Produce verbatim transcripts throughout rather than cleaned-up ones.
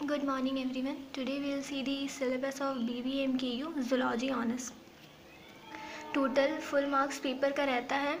Good morning everyone. Today we will see the syllabus of B B M K U Zoology Honors. Total full marks paper का रहता है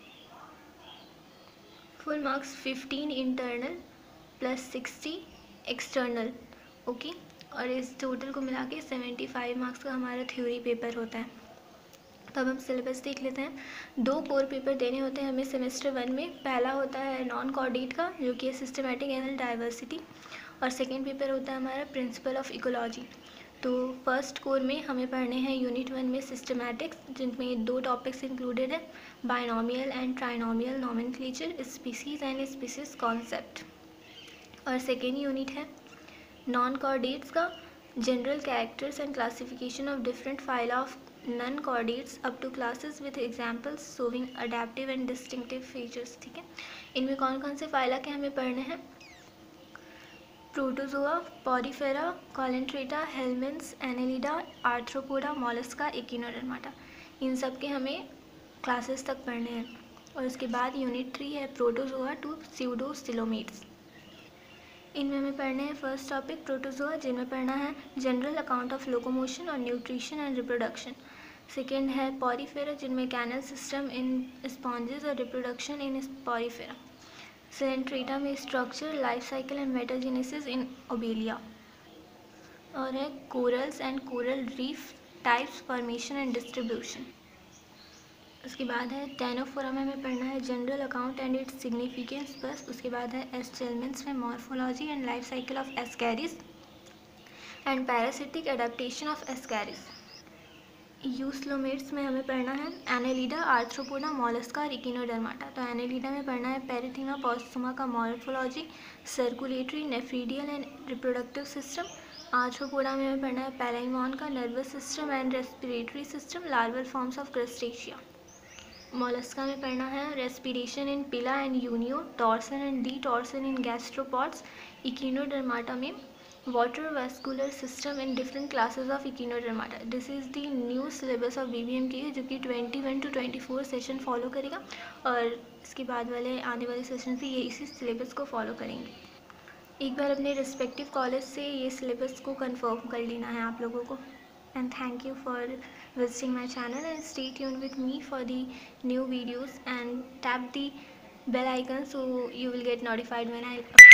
full marks fifteen internal plus sixty external okay, और इस total को मिला के seventy five marks का हमारा थ्योरी पेपर होता है। तो अब हम सिलेबस देख लेते हैं। दो कोर पेपर देने होते हैं हमें सेमेस्टर वन में। पहला होता है नॉन कॉर्डिनेट का, जो कि है सिस्टमैटिक एनिमल डाइवर्सिटी, और सेकेंड पेपर होता है हमारा प्रिंसिपल ऑफ इकोलॉजी। तो फर्स्ट कोर में हमें पढ़ने हैं यूनिट वन में सिस्टमैटिक्स, जिनमें दो टॉपिक्स इंक्लूडेड है, binomial and trinomial nomenclature, species and species concept. और सेकेंड यूनिट है नॉन कॉर्डेट्स का, general characters and classification of different phyla of non chordates up to classes with examples showing adaptive and distinctive features. ठीक है, इनमें कौन कौन से phyla के हमें पढ़ने हैं? Protozoa, porifera, coelenterata, helminths, annelida, arthropoda, mollusca, echinodermata, इन सब के हमें क्लासेस तक पढ़ने हैं। और उसके बाद यूनिट थ्री है प्रोटोजोआ टू स्यूडोसिलोमेट्स। इनमें हमें पढ़ने हैं फर्स्ट टॉपिक प्रोटोजोआ, जिनमें पढ़ना है जनरल अकाउंट ऑफ लोकोमोशन और न्यूट्रिशन एंड रिप्रोडक्शन। सेकेंड है पॉरीफेरा, जिनमें कैनल सिस्टम इन स्पॉन्जेस और रिप्रोडक्शन इन पॉरीफेरा। सेलेंट्रेटा में structure, life cycle and metagenesis in obelia. और है corals and coral reef types, formation and distribution. उसके बाद है टेनोफोरा में हमें पढ़ना है general account and its significance बस। उसके बाद है एस्टेलमेंट्स में morphology and life cycle of ascaris and parasitic adaptation of ascaris. Eucoelomates में हमें पढ़ना है एनेलिडा, आर्थ्रोपोडा, मॉलस्का और इकिनोडर्माटा। तो एनेलिडा में पढ़ना है पेरिथीमा पॉस्टुमा का morphology, circulatory, nephridial and reproductive system. Arthropoda में हमें पढ़ना है पैलाइमॉन का nervous system and respiratory system, larval forms of crustacea. Mollusca में पढ़ना है respiration in pila and unio, torsion and de torsion in gastropods. Echinodermata में water vascular system in different classes of echinodermata. This is the new syllabus of B B M K, जो कि twenty one to twenty four session follow करेगा, और इसके बाद वाले आने वाले सेशन भी ये इसी सिलेबस को फॉलो करेंगे। एक बार अपने रिस्पेक्टिव कॉलेज से ये सिलेबस को कंफर्म कर लेना है आप लोगों को। And thank you for visiting my channel, and stay tuned with me for the new videos and tap the bell icon so you will get notified when I